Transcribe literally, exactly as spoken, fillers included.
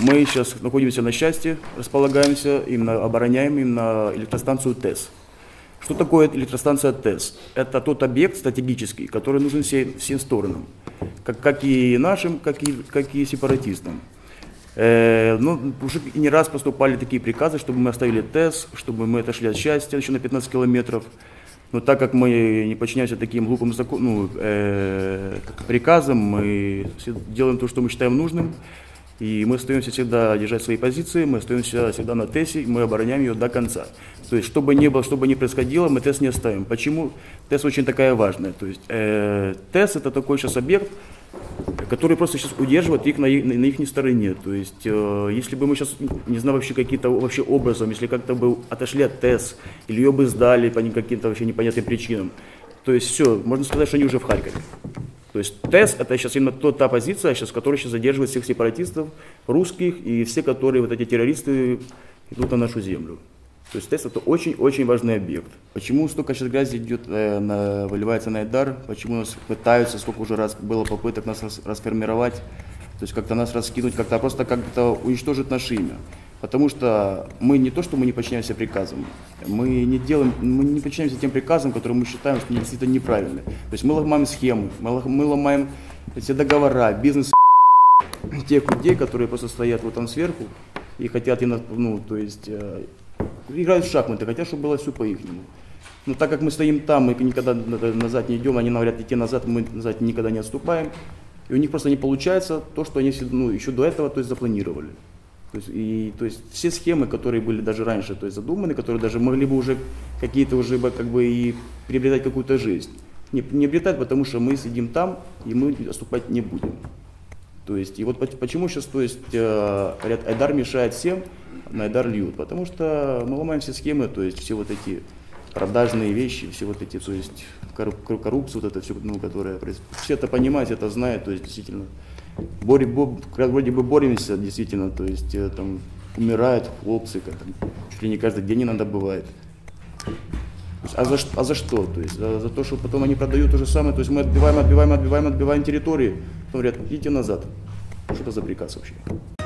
Мы сейчас находимся на счастье, располагаемся, именно обороняем именно электростанцию ТЭС. Что такое электростанция ТЭС? Это тот объект стратегический, который нужен всем, всем сторонам, как, как и нашим, как и, как и сепаратистам. Э, ну, уже не раз поступали такие приказы, чтобы мы оставили ТЭС, чтобы мы отошли от счастья еще на пятнадцать километров. Но так как мы не подчиняемся таким глупым закон, ну, э, приказам, мы делаем то, что мы считаем нужным. И мы остаемся всегда держать свои позиции, мы остаемся всегда на ТЭСе, мы обороняем ее до конца. То есть, что бы ни было, что бы ни происходило, мы ТЭС не оставим. Почему? ТЭС очень такая важная. То есть, э, ТЭС это такой сейчас объект, который просто сейчас удерживает их на, на, на их стороне. То есть, э, если бы мы сейчас, не знаю, вообще какие-то вообще образом, если как-то бы отошли от ТЭС, или ее бы сдали по каким-то вообще непонятным причинам, то есть все, можно сказать, что они уже в Харькове. То есть ТЭС это сейчас именно та, та позиция, сейчас, которая сейчас задерживает всех сепаратистов, русских и все, которые вот эти террористы идут на нашу землю. То есть ТЭС это очень-очень важный объект. Почему столько сейчас грязи идет, э, на, выливается на Айдар, почему нас пытаются, сколько уже раз было попыток нас рас, расформировать, то есть как-то нас раскинуть, как-то просто как-то уничтожить наше имя. Потому что мы не то, что мы не подчиняемся приказам, мы не делаем, мы не подчиняемся тем приказам, которые мы считаем, что действительно неправильны. То есть мы ломаем схемы, мы ломаем все договора, бизнес тех людей, которые просто стоят вот там сверху и хотят, ну, то есть э, играют в шахматы, хотят, чтобы было все по-ихнему. Но так как мы стоим там, мы никогда назад не идем, они говорят идти назад, мы назад никогда не отступаем, и у них просто не получается то, что они, ну, еще до этого, то есть, запланировали. То есть, и, то есть все схемы, которые были даже раньше, то есть задуманы, которые даже могли бы уже какие-то уже как бы и приобретать какую-то жизнь, не, не приобретать, потому что мы сидим там и мы отступать не будем. То есть и вот почему сейчас, то есть говорят, Айдар мешает всем, на Айдар льют, потому что мы ломаем все схемы, то есть все вот эти продажные вещи, все вот эти, то есть коррупция, вот это все, ну, которая все это понимают, это знают, то есть действительно. Боре, бо, вроде бы боремся, действительно, то есть там умирают хлопцы, как, там, чуть ли не каждый день иногда бывает. Есть, а, за, а за что? То есть за, за то, что потом они продают то же самое, то есть мы отбиваем, отбиваем, отбиваем, отбиваем территории, потом говорят, идите назад. Что это за приказ вообще?